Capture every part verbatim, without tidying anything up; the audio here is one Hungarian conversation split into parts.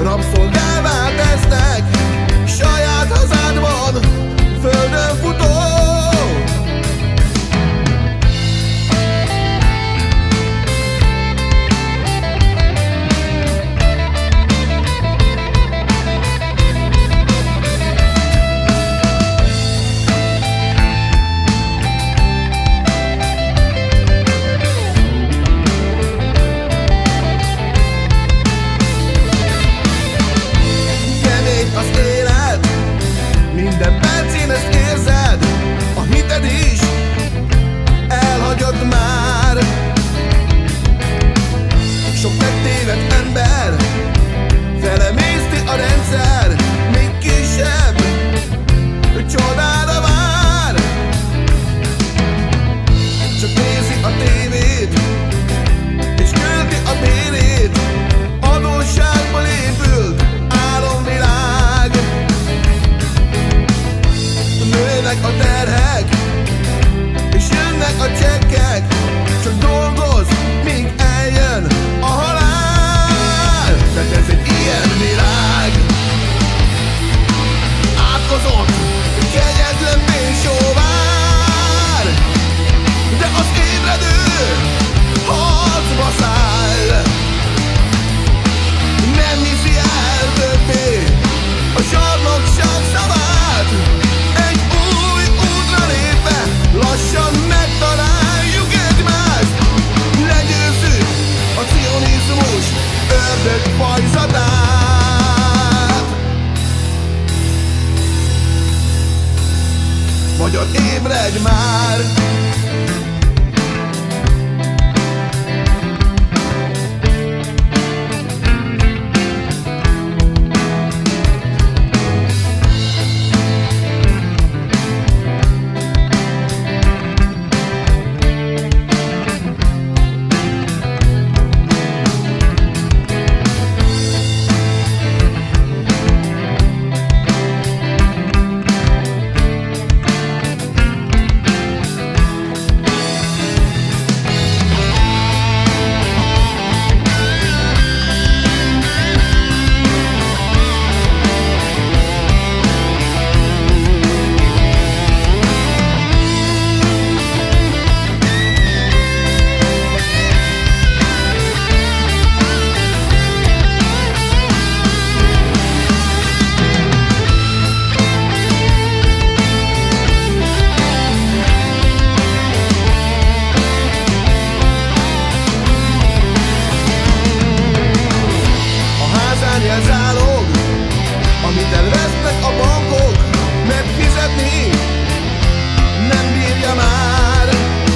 rabszolgává tesznek, saját hazádban földön futó. Minden percén ezt érzed, a hited is elhagyott már. Sok megtévedt ember, felemészti a rendszer, még kisebb csodára vár. Csak nézi a tévét, és költi a bérét, adósságból épült álomvilág. Nőnek a terhek, és jönnek a csekkek, csak dolgoz, míg eljön a halál. Tehát ez egy ilyen világ, átkozott, kegyetlen pénzsóvár, de az ébredő harcba száll. Nem hiszi el többé a zsarnokság szavát, lassan megtaláljuk egymást, legyőzzük a cionizmus ördög fajzatát. Magyar, ébredj már! Zálog, amit elvesznek a bankok, megfizetni nem bírja már.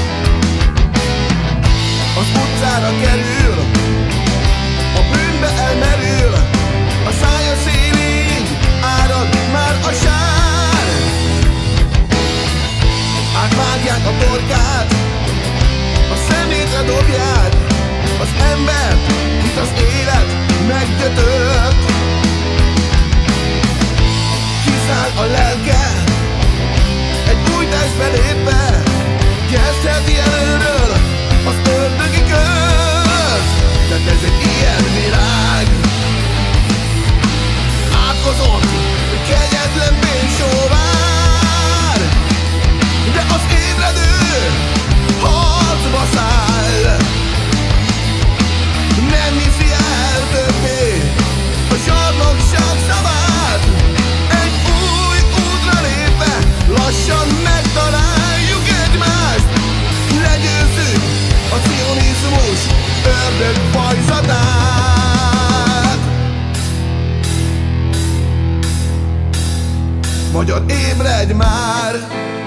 Az utcára kerül, a bűnbe elmerül, a szája szélig árad már a sár. Átvágják a torkát, a szemétre dobják az embert, kit az élet meggyötört. Kiszáll a lelke, egy új testbe lépve, kezdheti előről az ördögi kört. De ez egy ilyen világ, átkozott, kegyetlen pénzsóvár, de az ébredő harcba száll. Nem hiszi el többé a zsarnokság szavát, egy új útra lépve, lassan megtaláljuk egymást, legyőzzük a cionizmus ördög fajzatát. Magyar, ébredj már!